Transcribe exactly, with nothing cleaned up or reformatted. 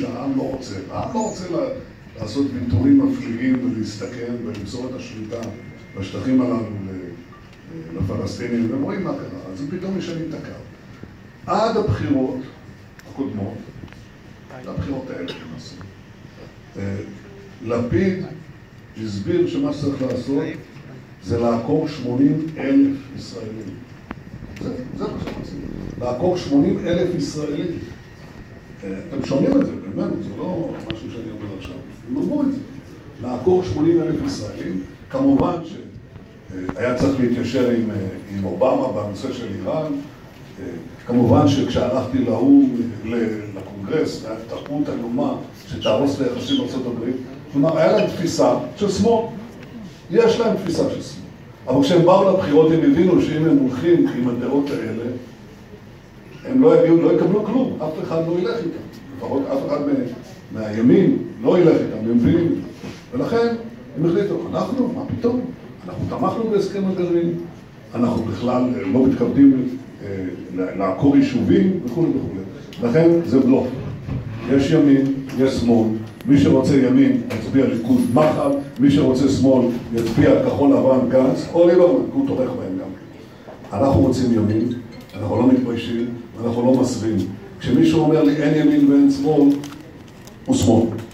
שהעם לא רוצה. העם לא רוצה לעשות ויתורים מפליגים ולהסתכן ולמסור את השליטה בשטחים הללו לפלסטינים, והם רואים מה קרה, אז הם פתאום משנים את הקו. עד הבחירות הקודמות, לבחירות האלה שנעשו, לפיד הסביר שמה שצריך לעשות זה לעקור שמונים אלף ישראלים. זה, זה מה שרוצים. לעקור שמונים אלף ישראלים. אתם שומעים את זה, באמת, זה לא משהו שאני אומר עכשיו. הם אמרו את זה. לעקור שמונים אלף ישראלים, כמובן שהיה צריך להתיישר עם, עם אובמה בנושא של איראן. כמובן שכשהלכתי לאום, לקונגרס, היה תרבות איומה שתהרוס ליחסים בארצות הברית. כלומר, היה להם תפיסה של שמאל. יש להם תפיסה של שמאל. אבל כשהם באו לבחירות הם הבינו שאם הם הולכים עם הדעות האלה, הם לא יגיעו, לא יקבלו כלום. אף אחד לא ילך איתם. לפחות אף אחד מהימין לא ילך איתם, הם מבינים את זה. ולכן הם החליטו, אנחנו, מה פתאום? אנחנו תמכנו בהסכם הגרעין, אנחנו בכלל לא מתכוונים לעקור יישובים וכו' וכו'. לכן זה בלוף. יש ימין, יש שמאל. מי שרוצה ימין יצביע ליכוד מחל, מי שרוצה שמאל יצביע כחול לבן גנץ, או ליברמן, הוא תומך בהם גם. אנחנו רוצים ימין, אנחנו לא מתביישים, ואנחנו לא מסווים. כשמישהו אומר לי אין ימין ואין שמאל, הוא שמאל.